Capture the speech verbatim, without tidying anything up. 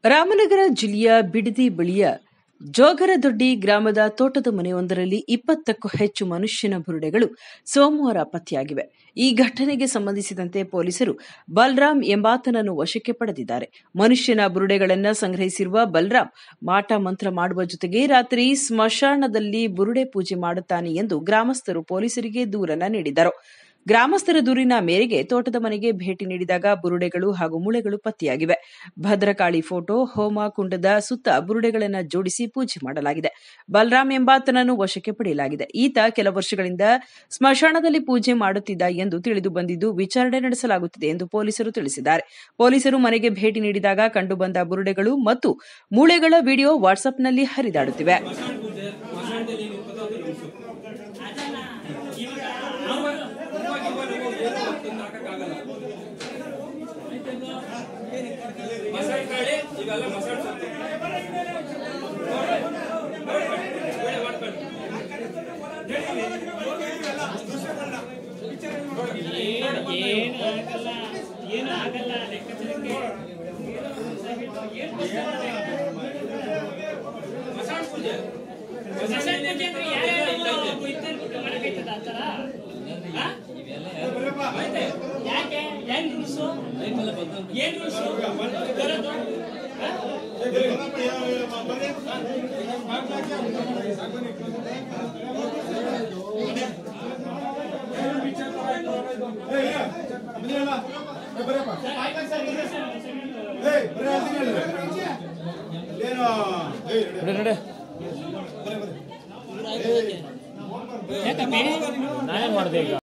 ರಾಮನಗರ ಜಿಲ್ಲೆಯ ಬಿಡದಿ ಬಳಿಯ ಜೋಗರದೊಡ್ಡಿ ಗ್ರಾಮದ ತೋಟದ ಮನೆಯೊಂದರಲ್ಲಿ ಇಪ್ಪತ್ತಕ್ಕೂ ಹೆಚ್ಚು ಮನುಷ್ಯನ ಬುರುಡೆಗಳು ಸೋಮವಾರ ಪತ್ತೆಯಾಗಿವೆ. ಈ ಘಟನೆಗೆ ಸಂಬಂಧಿಸಿದಂತೆ ಪೊಲೀಸರು ಬಲರಾಮ್ ಎಂಬಾತನನ್ನು ವಶಕ್ಕೆ ಪಡೆದಿದ್ದಾರೆ. ಮನುಷ್ಯನ ಬುರುಡೆಗಳನ್ನು ಸಂಗ್ರಹಿಸಿರುವ ಬಲರಾಮ್ ಮಾಟ ಮಂತ್ರ ಮಾಡುವ ಜೊತೆಗೆ ರಾತ್ರಿ ಸ್ಮಶಾನದಲ್ಲಿ ಬುರುಡೆ ಪೂಜೆ ಮಾಡುತ್ತಾನೆ ಎಂದು ಗ್ರಾಮಸ್ಥರು ಪೊಲೀಸರಿಗೆ ದೂರನ್ನ ನೀಡಿದ್ದರು. ಗ್ರಾಮಸ್ಥರ ದೂರಿನ ಮೇರೆಗೆ ತೋಟದ ಮನೆಗೆ ಭೇಟಿ ನೀಡಿದಾಗ ಬುರುಡೆಗಳು ಹಾಗೂ ಮೂಳೆಗಳು ಪತ್ತೆಯಾಗಿವೆ. ಭದ್ರಕಾಳಿ ಫೋಟೋ ಹೋಮ ಕುಂಡದ ಸುತ್ತ ಬುರುಡೆಗಳನ್ನು ಜೋಡಿಸಿ ಪೂಜೆ ಮಾಡಲಾಗಿದೆ. ಬಲರಾಮ್ ಎಂಬಾತನನ್ನು ವಶಕ್ಕೆ ಪಡೆಯಲಾಗಿದೆ. ಈತ ಕೆಲ ವರ್ಷಗಳಿಂದ ಸ್ಮಶಾನದಲ್ಲಿ ಪೂಜೆ ಮಾಡುತ್ತಿದ್ದ ಎಂದು ತಿಳಿದು ಬಂದಿದ್ದು ವಿಚಾರಣೆ ನಡೆಸಲಾಗುತ್ತಿದೆ ಎಂದು ಪೊಲೀಸರು ತಿಳಿಸಿದ್ದಾರೆ. ಪೊಲೀಸರು ಮನೆಗೆ ಭೇಟಿ ನೀಡಿದಾಗ ಕಂಡುಬಂದ ಬುರುಡೆಗಳು ಮತ್ತು ಮೂಳೆಗಳ ವಿಡಿಯೋ ವಾಟ್ಸ್ಆಪ್ನಲ್ಲಿ ಹರಿದಾಡುತ್ತಿವೆ. ನಾನೇ ಮಾಡಿದೆ ಈಗ.